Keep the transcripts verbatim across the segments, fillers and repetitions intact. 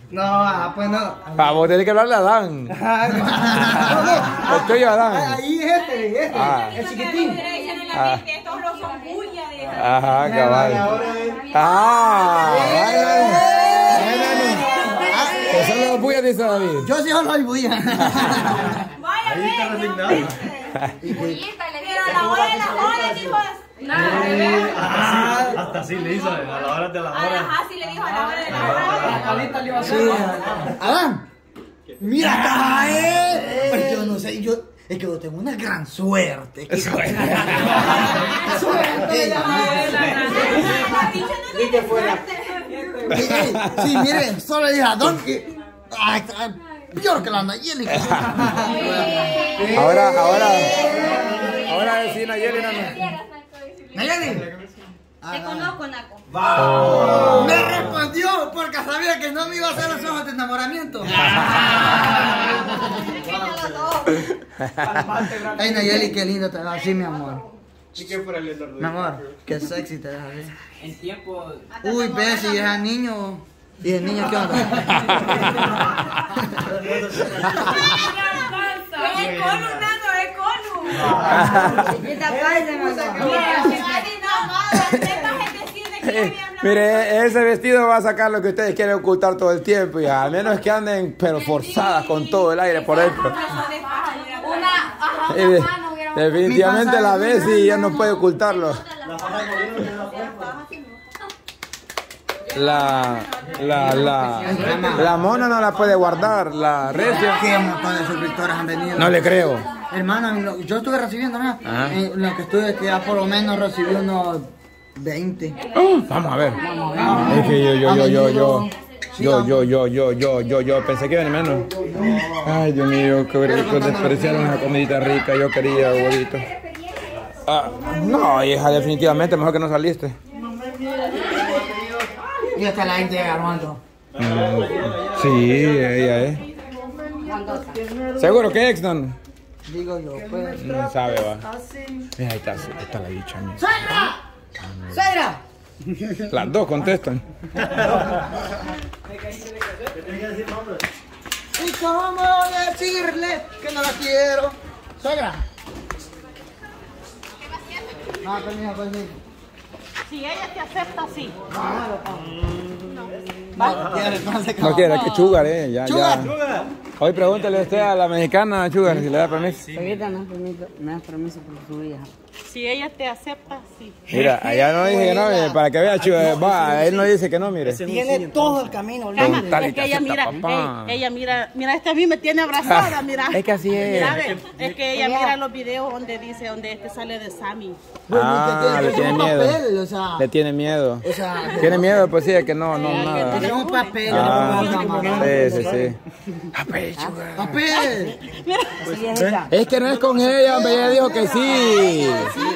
No, ah, pues no. Ah, vos tenés que hablarle a Adán. No, no. El tuyo, Adán. Ahí es este, este, Ah. el chiquitín. Ah. Estos no son bulla de... Ajá, cabal. Ah, que son los buyas, dice David. Yo sí soy bulla. Vaya, Ahí está resignado. pero a la hora de las horas, dijo... Hasta, hasta así le hizo, a la hora de las horas. Ajá, sí le dijo a la hora de las horas. Sí. Adán, mira, acá, eh. Pues yo no sé, yo, es que yo tengo una gran suerte. Que suerte. Suerte. Ni que fuera. Sí, miren, solo le dije a Adán que. Ay, está peor que la Nayeli. Ahora, ahora. Ahora sí, Nayeli, no. Nayeli. Te conozco, Naco. Me respondió porque sabía que no me iba a hacer los ojos de enamoramiento. Ay, Nayeli, qué lindo te ves así, mi amor. Mi amor, qué sexy te ves así. En tiempo. Uy, ves, si es niño. ¿Y el niño qué onda? Es cono, Nano, es cono. Chiquita, Mire, ese vestido va a sacar lo que ustedes quieren ocultar todo el tiempo, ya. Al menos que anden, pero forzadas con todo el aire por dentro. Y de- definitivamente la ves y ya no puede ocultarlo. La, la, la, la mona no la puede guardar, la recio. Qué montón de suscriptores han venido. No le creo. Hermano, en lo- yo estuve recibiendo, ¿no? Ajá. En lo que estuve, que ya por lo menos recibí unos veinte. Vamos a ver. Es que yo, yo, yo, yo, yo. Yo, yo, yo, yo, yo, yo, yo, pensé que iban menos. Ay, Dios mío, qué rico, despreciaron esa comidita rica, yo quería, huevito. Ah, no, hija, definitivamente, mejor que no saliste. Y hasta la gente de Armando. Mm, sí, ella es. ¿Seguro que Exxon? Digo yo, pues. No sabe, va. Mira, ahí está, ahí está la bicha. Mira. ¡Suegra! ¡Suegra! Las dos contestan. ¿Y cómo decirle que no la quiero? ¡Suegra! Ah, permiso, permiso. Si ella te acepta, sí. No quiere, entonces, No quiere, que Chugar, eh. Ya, Chugar. ya. Hoy pregúntale usted a la mexicana, Chugar, si le da permiso. Ahorita no permito, me das permiso por su hija. Si ella te acepta, sí. Mira, allá no dije que no, mire, para que vea, Chugar. Va, él no dice que no, mire. Tiene todo el camino. Cama, Preguntale es que que ella acepta, mira, papá. ey, ella mira, mira, este a mí me tiene abrazada, mira. Es que así es. Mira, ve, es que ella mira los videos donde dice, donde este sale de Sammy. Ah, le tiene miedo. Papel, o sea, Le tiene miedo. o sea, Tiene miedo, pues sí, de que no, no, nada. tiene un papel. Ah, Papel. sí, sí, sí. Papel, Chugar. Papel. Así es ella. Es que no es con ella, hombre, ella dijo que sí.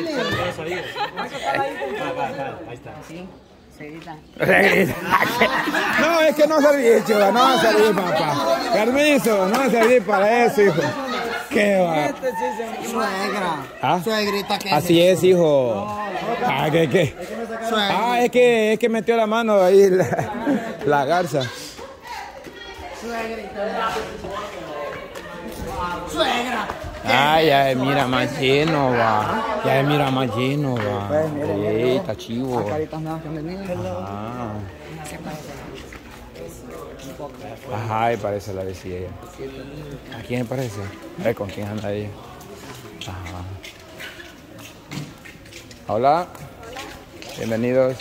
Seguida. No, es que no serví, Chugar, no serví, papá. Permiso, no serví para eso, hijo. ¿Qué va? Suegra. ¿Ah? Suegrita que Así es, hijo. Ah, ¿qué, qué? Suegra. Ah, es que, es que metió la mano ahí la, la garza. Suegra. Ah, ya mira más lleno, va. Ya mira más lleno, va. Sí, está chivo. Caritas nuevas que han venido. Ah. Ajá, y parece la de sí ella. ¿A quién parece? A ver, ¿con quién anda ella? Ajá. Hola. Bienvenidos.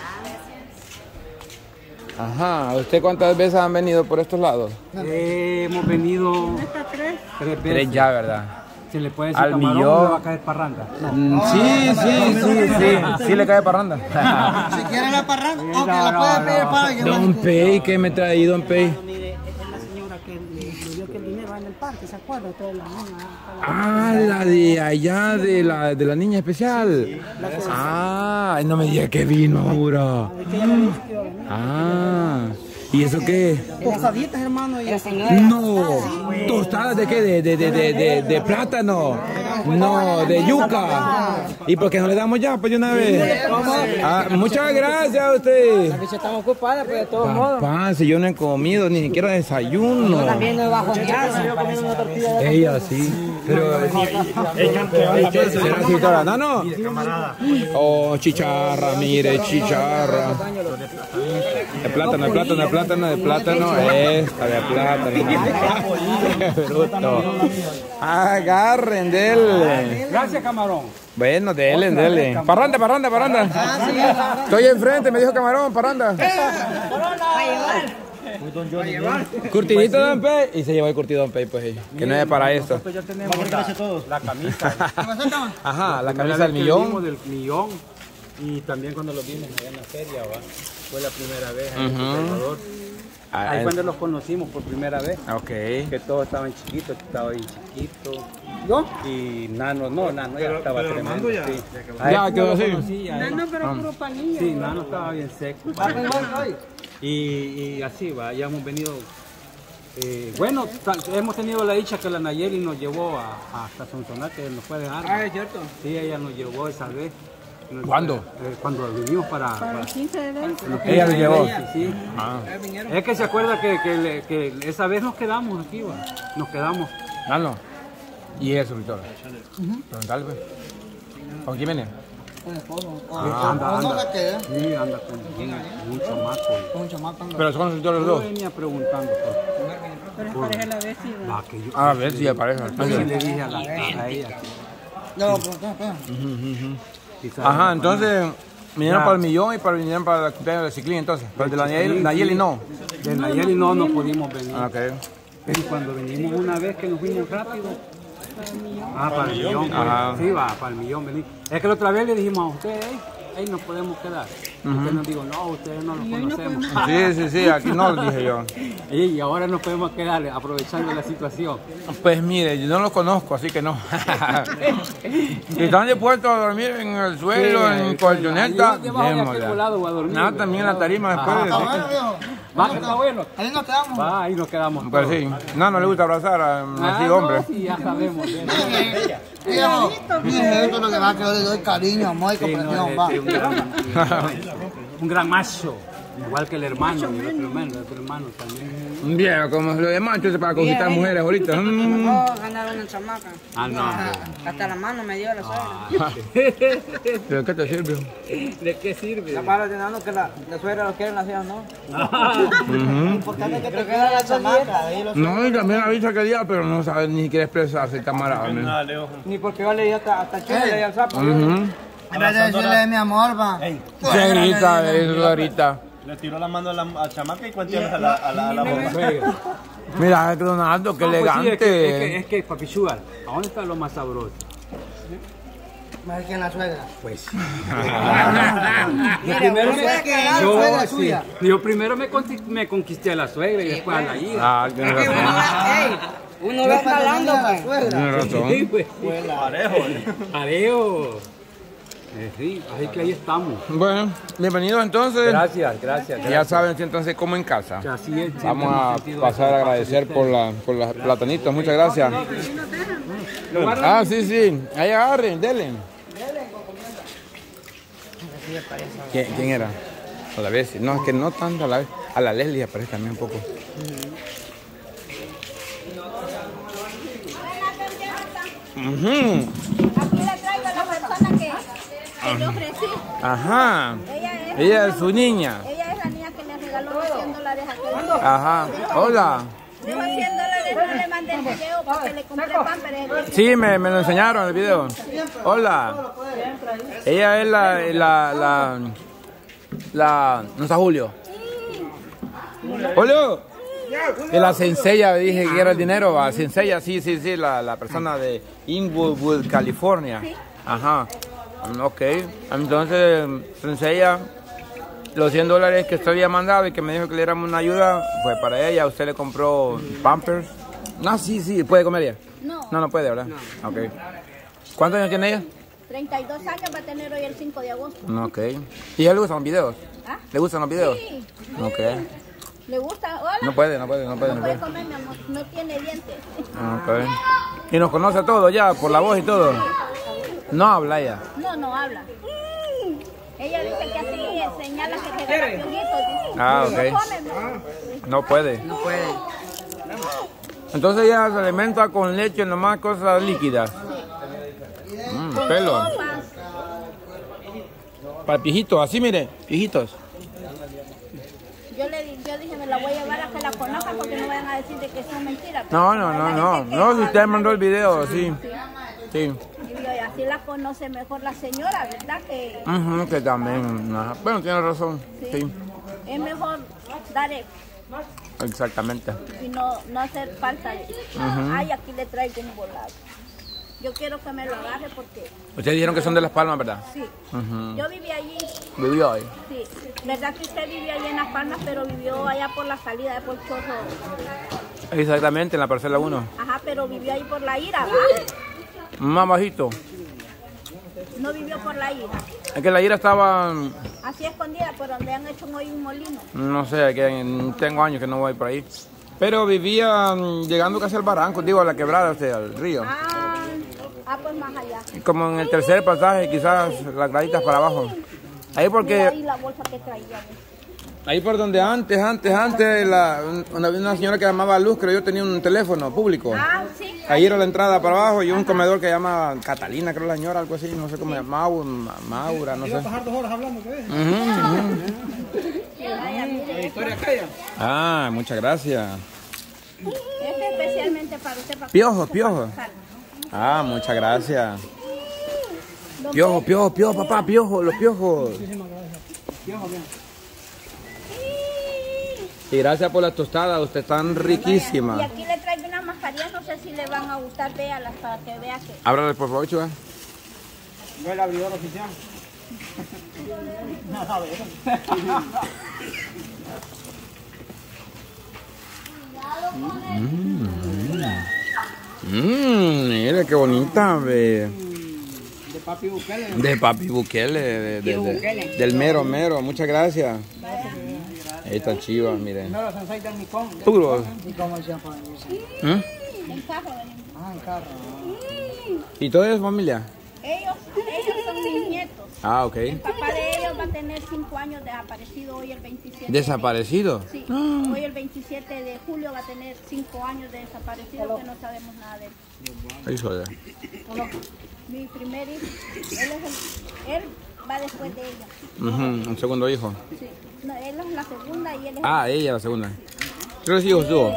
Ajá, ¿usted cuántas veces han venido por estos lados? Eh, hemos venido tres Tres veces. ya, ¿verdad? Se le puede decir Al camarón, millón. le va a caer parranda. No. Mm, sí, sí, sí, sí. Sí le cae parranda. Si quiere la parranda, aunque la puede pedir para alguien más. Don Pei, ¿qué me trae ahí, Don Pei? Mire, es la señora que le dio que el dinero en el parque, ¿se acuerda? Toda la niña. Ah, la de allá, de la, de la niña especial. Ah, no me diga que vino ahora. Ah, ¿Y eso qué? Tostaditas, hermano. Y No, tostadas de qué, de, de, de, de, de, de plátano, no, de yuca. ¿Y por qué no le damos ya, pues de una vez? Ah, muchas gracias a usted. La bicha está ocupada, pues de todos modos. Papá, si yo no he comido ni siquiera desayuno. También no bajo ni alza. Ella sí, pero será así toda, no, no. Oh, chicharra, mire, chicharra. De plátano, de plátano, de plátano, de plátano, esta de plátano. Qué bruto. Agarren, dele. Gracias, camarón. Bueno, dele, dele. Parranda, parranda, parranda. Estoy enfrente, me dijo camarón, parranda. Curtidito Don Pey. Y se llevó el curtido Don Pey, pues, que no es para eso. Nosotros ya tenemos la, la camisa. Ajá, la camisa del millón. del millón. Y también cuando los vimos allá en la feria, ¿va? Fue la primera vez en Uh-huh. El Salvador. Ah, Ahí es- cuando los conocimos por primera vez. Ok. Que todos estaban chiquitos, estaba bien chiquito. ¿Yo? Y Nano, no, Nano ya estaba tremendo. Sí. Ya A él quedó no lo así. conocí, a él. No, pero puro panillo. Sí, Nano estaba bien seco. Y, y así va, ya hemos venido. Eh, bueno, ta- hemos tenido la dicha que la Nayeli nos llevó a, hasta Sonsonate, nos fue a dejar. Ah, es cierto. Sí, ella nos llevó esa vez. Nos- ¿Cuándo? eh, cuando vinimos para. Para el quince de enero. Ella lo llevó. Sí, sí. Ah, Es que se acuerda que, que, le- que esa vez nos quedamos aquí, va. Nos quedamos. no, no. Y eso, Víctor. Preguntale, pues. ¿Con quién viene? Ah, anda, ¿Cómo anda. se queda? Sí, anda con un, un chamaco. Con un chamaco. Pero son los Yo dos. venía preguntando. Pues, Pero es pareja la vez, sí. va, que yo, A ver si aparece. yo sí le dije a, la, a ella. No, pero, pero, pero. quizás- Ajá, entonces vinieron Ya. para el millón y para, vinieron para el cumpleaños de Ciclín, entonces. Pero el de la Nayeli, Nayeli no. De Nayeli no nos pudimos venir. Ah, ok. Pero cuando venimos una vez que nos fuimos rápido. Ah, para el millón. pues. Ajá. Sí, va, para el millón venir. Es que la otra vez le dijimos a ustedes, hey, hey, nos podemos quedar. Usted nos dijo, no, ustedes no los conocemos. Sí, sí, sí, aquí no lo dije yo. Y ahora nos podemos quedar aprovechando la situación. Pues mire, yo no los conozco, así que no. Si están dispuestos a dormir en el suelo, Sí, en en el colchoneta, suelo. Ahí debajo de aquel démosle. volado voy a dormir, Nada, güey. también en la tarima después. Está así bueno, viejo. Va, que está bueno. Ahí nos quedamos. Va, ahí nos quedamos. que- Pues todos. sí, no, no le gusta abrazar a Ah, así no, hombre. sí, ya sabemos. Viejo, mire, esto es lo que va, que yo le doy cariño, amor y Sí, no, comprensión, va. este, un, gran, un gran macho, igual que el hermano, y el otro hermano, el otro hermano también. Viejo, como lo demás, entonces para conquistar mujeres ahorita. mm. Oh, ganaron una chamaca. Ah, no. Hasta la mano me dio la suegra. ¿Pero qué te sirve? ¿De qué sirve? La para ordenando que la, la suegra lo quiere, la hija no. Ujú. Importante que te quede la chamaca. ahí lo- No, y también avisa que día, pero no sabe ni siquiera expresarse el camarada. man. Ni porque yo le di hasta, hasta chulo, le di al sapo. Ujú. En vez de decirle mi amor, va. Se grita, eso ahorita. Le tiró la mano a la a chamaca y cuéntale a la, a la, a la bomba. Mira, Donaldo, qué No, pues sí, elegante. es que, es que, es que, papi Sugar, ¿a dónde está lo más sabroso? Más que en la suegra. Pues. yo primero usted me, que la yo, suegra sí, suya. yo primero me, conti- me conquisté a la suegra y después a la hija. Ah, tiene razón. Ey, uno va escalando, la pues. suegra. Tiene razón. Sí, pues. Parejo. Areo. Eh, sí, así que ahí estamos. Bueno, bienvenidos entonces. Gracias, gracias. Ya saben, entonces, como en casa. Así es, siempre Vamos hemos a sentido pasar esa a agradecer parte por, de la, por las platanitos. Muchas gracias. Ah, sí, sí. Ahí agarren, denle. ¿Quién, quién era? A la vez. No, es que no tanto a la vez. A la Leslie aparece también un poco. Ujú. Aquí le traigo a la persona que, que le ofrecí. Ajá. Ella es, Ella es su niña. ella es la niña que le regaló los cien dólares a aquel. Ajá. Hola. Dijo cien dólares, no le mandé el video porque le compré pampers. Sí, me, me lo enseñaron el video. Hola. Ella es la, la, la, la, no está Julio. Julio. De la Sencella, dije que era el dinero, va. Sencella, sí, sí, sí, la, la persona de Inglewood, California. Ajá. Ok. Entonces, Sencella, los cien dólares que usted había mandado y que me dijo que le diéramos una ayuda, fue para ella. Usted le compró Pampers. No, sí, sí, puede comer ella. No, No, no puede, ¿verdad? Ok. ¿Cuántos años tiene ella? treinta y dos años va a tener hoy el cinco de agosto. Ok. ¿Y a ella le gustan los videos? ¿Ah? ¿Le gustan los videos? Sí. Ok. ¿Le gusta? Hola. No puede, no puede, no puede. No No puede puede. comer, mi amor. No tiene dientes. Ok. Y nos conoce a todos ya, por la voz y todo. No habla ella. No, no habla. Ella dice que así señala que se agarra piojitos. Dice. Ah, No ok. come, no. No puede. No puede. Entonces ella se alimenta con leche, nomás cosas líquidas. Mm, pelo. Sopas. Para piejitos, así mire, piejitos. Yo le di- yo dije, me la voy a llevar a que la conozcan porque no vayan a decir de que son mentiras. No, no, no, no. No, si usted mandó el video, sí. Sí. Y así la conoce mejor la señora, ¿verdad? Que Ujú, que también. Ajá. Bueno, tiene razón. Sí. es mejor dar el- Exactamente. y no, no hacer falta de, ay, aquí le traigo un volado. Yo quiero que me lo agarre porque, Ustedes dijeron que son de Las Palmas, ¿verdad? sí, Ujú. yo viví allí, Vivió ahí. sí, verdad que usted vivía allí en Las Palmas, pero vivió allá por la salida de Polchoso, Exactamente, en la parcela uno. ajá, pero vivió ahí por la Ira, ¿va? Más bajito. No vivió por la Ira, Es que la ira estaba, así escondida, por donde han hecho hoy un molino. no sé, que tengo años que no voy por ahí. Pero vivía mm, llegando casi al barranco, digo, a la quebrada, o sea, al río. Ah, ah, pues más allá. Como en el tercer pasaje, quizás las graditas para abajo. Ahí Mira porque, ahí la bolsa que traía. ahí por donde antes, antes, antes, la, una, una señora que llamaba Luz, creo yo tenía un teléfono público. Ah, sí. Ahí era la entrada para abajo y un comedor que llama Catalina, creo la señora, algo así, no sé cómo se llama, Ma- Maura, no sé. Iba a pasar dos horas hablando, ¿qué ves? Ujú, ujú. Historia calla. Ah, muchas gracias. Este especialmente para usted. Para Piojo, piojo. Ah, muchas gracias. Piojo, piojo, piojo, papá, piojo, los piojos. Y gracias por las tostadas, ustedes están Y riquísimas. aquí le traigo unas mascarillas, no sé si le van a gustar, véalas para que vea que... Ábrale por favor, chuva. Yo el abridor oficial. Mmm, mire qué bonita, ve. De papi Bukele. De papi Bukele, de- de- de- del mero mero, muchas gracias. Ahí está chiva, miren. No, los sensei del Nikon. Puro. ¿Y cómo se llama? ¿Mm? En carro venimos. Ah, en carro. ¿Y todo es familia? Ellos, ellos son mis nietos. Ah, ok. El papá de ellos va a tener cinco años desaparecido hoy el veintisiete. ¿Desaparecido? De, sí, hoy el veintisiete de julio va a tener cinco años de desaparecido que no sabemos nada de él. Ahí soy. Mi primer hijo, él, es el, él va después de ella. Ujú, un segundo hijo. Sí. No, él es la segunda y él es Ah, ella la segunda. ¿Tres hijos tuvo?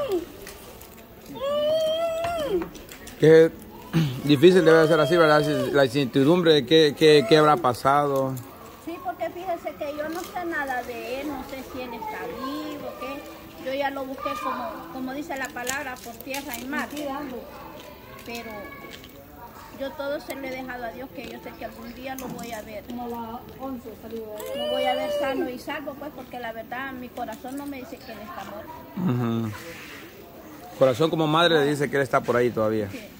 Qué difícil debe ser así, ¿verdad? La incertidumbre de qué, qué, qué habrá pasado. Sí, porque fíjese que yo no sé nada de él, no sé si él está vivo, qué. Yo ya lo busqué como, como dice la palabra, por tierra y mar. Pero yo todo se lo he dejado a Dios, que yo sé que algún día lo voy a ver. Como la once salió. Lo voy a ver sano y salvo, pues, porque la verdad mi corazón no me dice que él está muerto. Ujú. Corazón como madre le dice que él está por ahí todavía. Sí.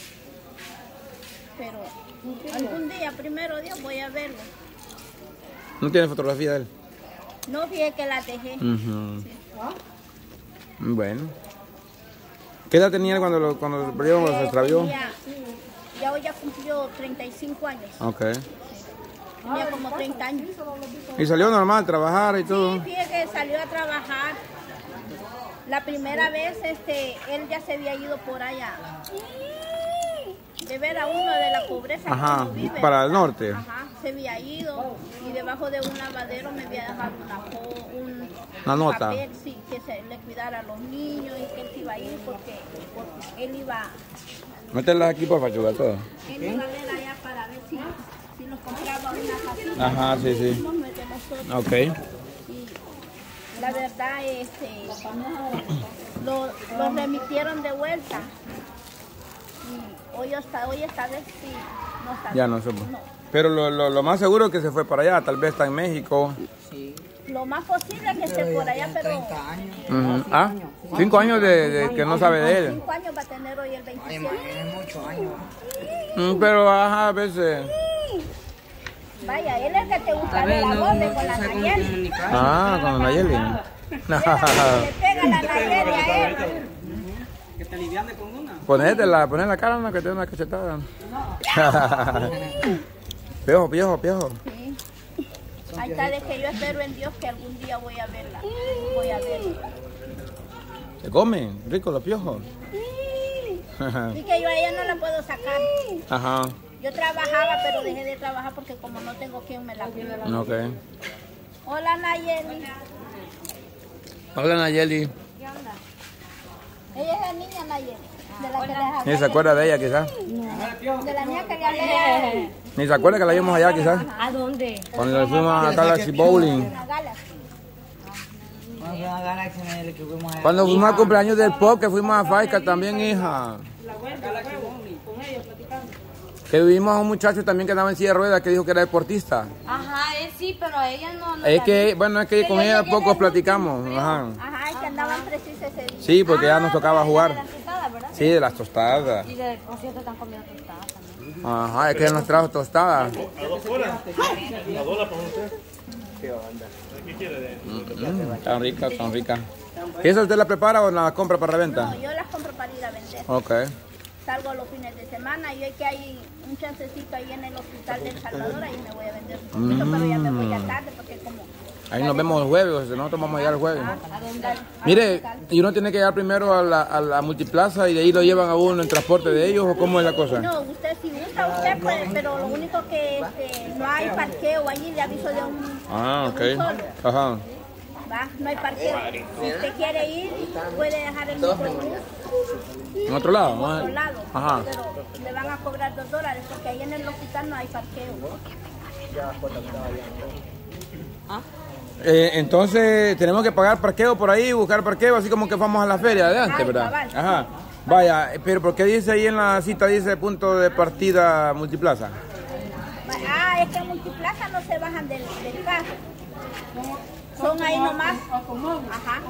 Pero algún día, primero Dios, voy a verlo. ¿No tiene fotografía de él? No fíjate que la dejé. Ujú. Bueno. ¿Qué edad tenía él cuando lo, cuando lo perdieron o se extravió? Tenía- Ya hoy ya cumplió treinta y cinco años. Ok. Tenía como treinta años. Y salió normal, trabajar y todo. Sí, fíjate que salió a trabajar. La primera vez este, él ya se había ido por allá. De ver a uno de la pobreza Ajá, que uno vive. para el norte. Ajá, se había ido y debajo de un lavadero me había dejado una, jo- un, Una un nota. papel, sí, que se le cuidara a los niños y que él se iba a ir porque, porque él iba, Métela aquí por fachuga todo. él iba a ver allá para ver si, si nos compraba una casita. Ajá, sí, sí. Nos metemos todos. Ok. Y la verdad, este, lo, lo remitieron de vuelta. Y hoy, hasta, hoy esta vez sí, no está Ya bien. no supo. Pero lo, lo, lo más seguro es que se fue para allá, tal vez está en México. Lo más posible es que esté por allá, pero Ujú. Ah, cinco años de, de que no sabe de él. cinco años va a tener hoy el veintisiete. Mm, Pero ajá, a veces. Vaya, él es el que te gusta de la voz de con la Nayeli. Ah, con Nayeli. Le pega la Nayeli a él. Que te aliviane con una. Ponétela, poné la cara, no, que te dé una cachetada. Piojo, piojo, piojo. Sí. Ahí está, de que yo espero en Dios que algún día voy a verla. Voy a verla. ¿Se comen? Rico los piojos. Y que yo a ella no la puedo sacar. Ajá. Yo trabajaba, pero dejé de trabajar porque como no tengo quien me la cuide. Ok. Hola, Nayeli. Hola, Nayeli. ¿Qué onda? Ella es la niña Nayeli, de la que les hablé. Ni se acuerda de ella, quizás. De la niña que le hablé. Ni se acuerda que la vimos allá, quizás. ¿A dónde? Cuando le fuimos a Galaxy Bowling. La Galaxy. Cuando fuimos al cumpleaños del Pop, que fuimos a Faica también, hija. Que vimos a un muchacho también que andaba en silla de ruedas que dijo que era deportista. Ajá, él sí, pero ella no. no Es que, sabía. bueno, es que con ella pocos platicamos. Ajá. Ajá, y que andaban precisos ese día. Sí, porque ya nos tocaba De jugar. las tostadas, ¿verdad? Sí, de las tostadas. Y de, por cierto, están comiendo tostadas también. Ajá, es que nos trajo tostadas. Mm, Tan ricas, tan ricas. ¿Y eso usted la prepara o la compra para reventa? No, yo las compro para ir a vender. Ok. Salgo los fines de semana y hoy que hay un chancecito ahí en el hospital de El Salvador, ahí me voy a vender un poquito, Mm. pero ya me voy a tarde porque como... Ahí nos vemos el jueves, nosotros vamos a llegar el jueves. ¿A dónde? Al Mire, hospital. ¿y uno tiene que llegar primero a la, a la multiplaza y de ahí lo llevan a uno en transporte de ellos o cómo es la cosa? No, usted si gusta, usted puede, pero lo único que este, no hay parqueo allí, le aviso de un, Ah, de un ok. solo. Ajá. ¿Va? No hay parqueo. Si usted quiere ir, puede dejar el microbús ¿En otro lado? en otro lado, Ajá. pero le van a cobrar dos dólares porque ahí en el hospital no hay parqueo. Eh, entonces tenemos que pagar parqueo por ahí, buscar parqueo, así como que vamos a la feria de antes, Ay, ¿verdad? cabal. Ajá. Vaya, pero ¿por qué dice ahí en la cita, dice punto de partida multiplaza? Ah, es que en Multiplaza no se bajan del, del carro. Son ahí nomás. Ajá.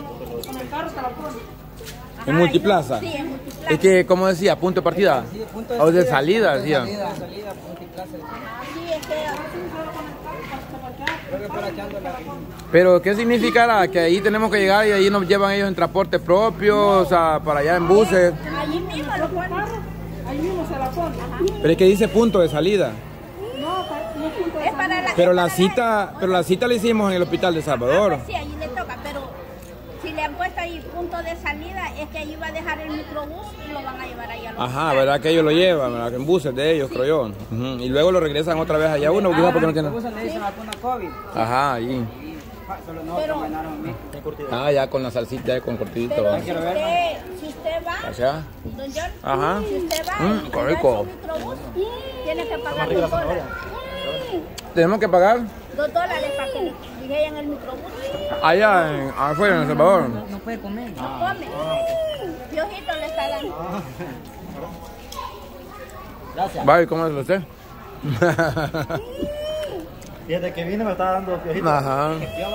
¿En multiplaza? Sí, en Multiplaza. Es que, como decía, punto de partida. O de salida, decía. Sí, es que Pero, ¿qué significará? Que ahí tenemos que llegar y ahí nos llevan ellos en transporte propio, o sea, para allá en buses. allí mismo lo ponen. Ahí mismo se la pone. Pero es que dice punto de salida. No, no es punto de Es para la, Pero es la para cita, pero la cita la hicimos en el hospital de Salvador. Ah, pues sí, allí le toca, pero si le han puesto ahí punto de salida, es que allí va a dejar el microbús y lo van a llevar ahí a los Ajá, ¿verdad que ellos lo llevan? ¿Verdad? En buses de ellos, creo yo. Ujú. Y luego lo regresan otra vez allá uno, quizás porque no tienen. Le dicen vacuna COVID. Ajá, ahí. Solo no Pero- tomaron a mí. Ah, ya con la salsita, ya con cortidito. Pero ¿va? si usted, si usted va, Gracias. don John, Ajá. si usted va Mm, y qué va en rico. su microbús, tiene que pagar dos dólares. Tenemos que pagar Dos dólares para que le llegue en el microbús. allá en, afuera en El Salvador. No puede comer. No come. Piojito le está dando. Vale, ¿cómo es usted? Fíjate que vine me estaba dando piojitos. Ajá.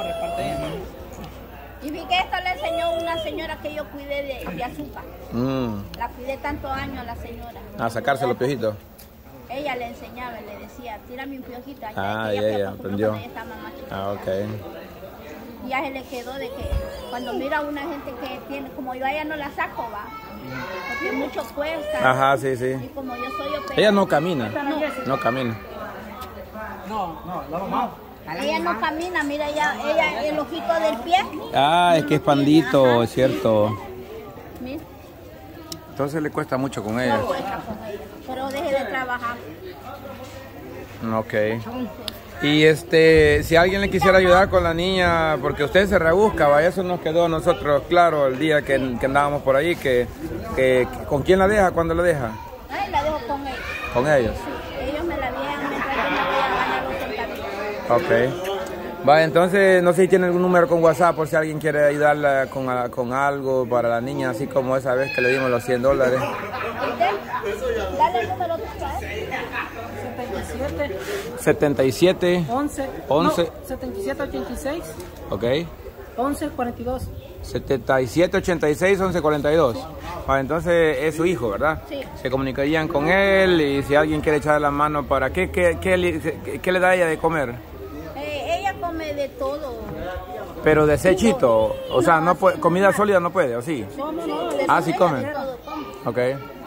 Y vi que esto le enseñó una señora que yo cuidé de, de azúcar. Mm, La cuidé tantos años a la señora. a sacarse los piojitos. Ella le enseñaba, le decía, tírame un piojito. Allá, Ah, ella ya, se ya, acostumbró aprendió. cuando ella estaba más chiquita. Ah, ok. Y ya se le quedó de que cuando mira a una gente que tiene, como yo a ella no la saco, va. Porque mucho cuesta. Ajá, sí, Y sí. como yo soy operada. Ella no camina. No, No camina. No, no, la mamá. ella no camina, mira, ella, ella el ojito del pie. Ah, es que es pandito, Ajá, es cierto. Mira, Entonces le cuesta mucho con ella. no cuesta con ella. Pero deje de trabajar. Ok. Y este, si alguien le quisiera ayudar con la niña, porque usted se rebusca, ¿va? Eso nos quedó a nosotros claro el día que, que andábamos por ahí, que, que, que ¿con quién la deja? ¿Cuándo la deja? Ay, la dejo con ellos. Con ellos. Sí, ellos me la dejan mientras yo me voy a ganar los centavitos. Ok. Va, entonces, no sé si tiene algún número con WhatsApp por si alguien quiere ayudarla con, a- con algo para la niña, así como esa vez que le dimos los cien dólares. ¿Viste? Dale el número tuyo, ¿eh? setenta y siete, setenta y siete, once, once. no, setenta y siete, ochenta y seis, ok. once, cuarenta y dos. setenta y siete, ochenta y seis, once, cuarenta y dos. Ah, entonces es su hijo, ¿verdad? Sí. Se comunicarían con él y si alguien quiere echar la mano para... ¿Qué, qué, qué, le- qué le da ella de comer? Eh, ella come de todo. Pero desechito, o sea, no puede, comida sólida no puede, ¿o sí? Ah, sí comen. Ok.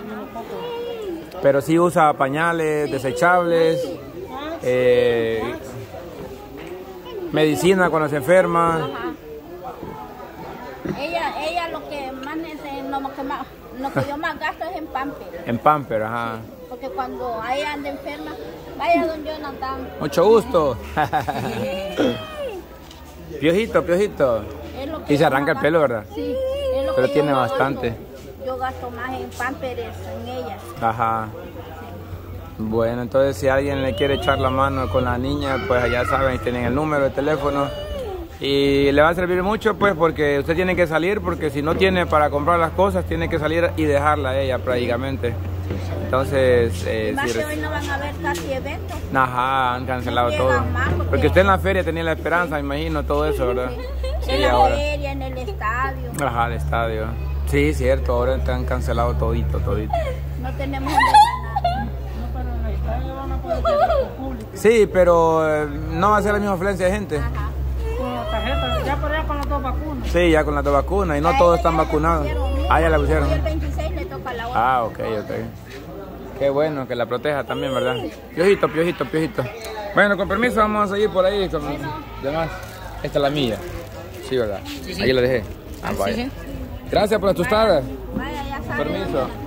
Pero sí usa pañales, desechables, eh, medicina cuando se enferma. Ajá. Ella, ella lo que más, nece- lo que más, lo que yo más gasto es en pamper. En pamper, ajá. Porque cuando ella anda enferma, vaya don Jonathan. Mucho gusto. Piojito, piojito. Es lo que Y se yo arranca el más pelo, gasto. ¿verdad? Sí, es lo Pero que tiene yo más bastante. gasto. Yo gasto más en pampers en ella. Ajá. Bueno, entonces si alguien le quiere echar la mano con la niña, pues ya saben, tienen el número de teléfono. Y le va a servir mucho, pues, porque usted tiene que salir, porque si no tiene para comprar las cosas, tiene que salir y dejarla a ella prácticamente. Entonces, eh, Más si que hoy no van a haber casi eventos. ajá, han cancelado No todo. llegan más porque- Porque usted en la feria tenía la esperanza, me imagino, todo eso, ¿verdad? Sí, En la ahora. feria, en el estadio. Ajá, el estadio. Sí, cierto, ahora están cancelado todito, todito. No tenemos donde ganar. Sí, pero eh, no va a ser la misma afluencia de gente. Ajá. Con la tarjeta, ya por allá con las dos vacunas. Sí, ya con las dos vacunas y no A todos ella están ya le vacunados. pusieron una, Ah, ya la pusieron. Y el veintiséis le toca la otra. Ah, ok, ok. Qué bueno que la proteja también, ¿verdad? Piojito, piojito, piojito. Bueno, con permiso, vamos a seguir por ahí con los demás. Esta es la mía. Sí, ¿verdad? Ahí la dejé. Ah, vaya. Gracias por las tostadas. Vaya, ya sabe. Permiso.